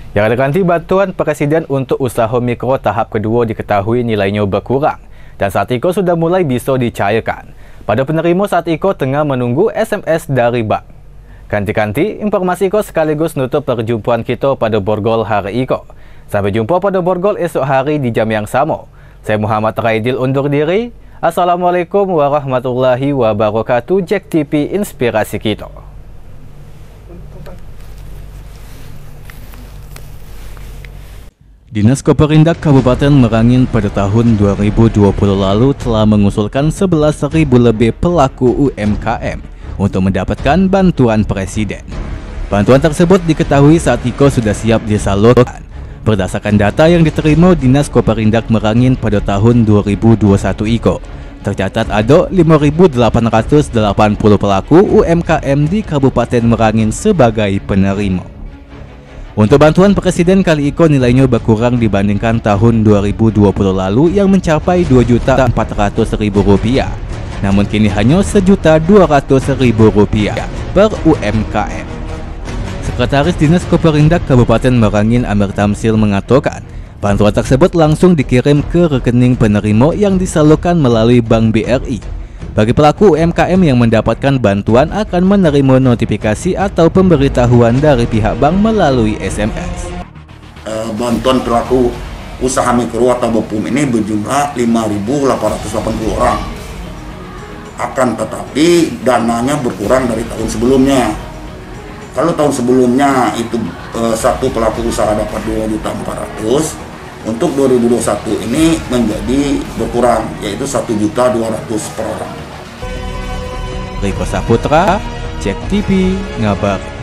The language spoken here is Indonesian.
Yang ada ganti bantuan Presiden untuk usaha mikro tahap kedua diketahui nilainya berkurang dan saat itu sudah mulai bisa dicairkan. Pada penerima saat itu tengah menunggu SMS dari bank. Ganti-ganti, informasi itu sekaligus nutup perjumpaan kita pada Borgol hari itu. Sampai jumpa pada Borgol esok hari di jam yang sama. Saya Muhammad Raidil undur diri. Assalamualaikum warahmatullahi wabarakatuh. Jack TV Inspirasi Kita. Dinas Koperindak Kabupaten Merangin pada tahun 2020 lalu telah mengusulkan 11.000 lebih pelaku UMKM untuk mendapatkan bantuan Presiden. Bantuan tersebut diketahui saat itu sudah siap disalurkan. Berdasarkan data yang diterima Dinas Koperindak Merangin pada tahun 2021 itu, tercatat ada 5.880 pelaku UMKM di Kabupaten Merangin sebagai penerima. Untuk bantuan Presiden kali itu nilainya berkurang dibandingkan tahun 2020 lalu yang mencapai Rp2.400.000, namun kini hanya Rp1.200.000 per UMKM. Sekretaris Dinas Koperindak Kabupaten Merangin Amir Tamsil mengatakan, bantuan tersebut langsung dikirim ke rekening penerima yang disalurkan melalui Bank BRI. Bagi pelaku UMKM yang mendapatkan bantuan akan menerima notifikasi atau pemberitahuan dari pihak bank melalui SMS. Bantuan pelaku usaha mikro atau BOPUM ini berjumlah 5.880 orang. Akan tetapi dananya berkurang dari tahun sebelumnya. Kalau tahun sebelumnya itu satu pelaku usaha dapat 2.400.000, untuk 2021 ini menjadi berkurang, yaitu 1.200.000 per orang. Riko Saputra, Jack TV, ngabar.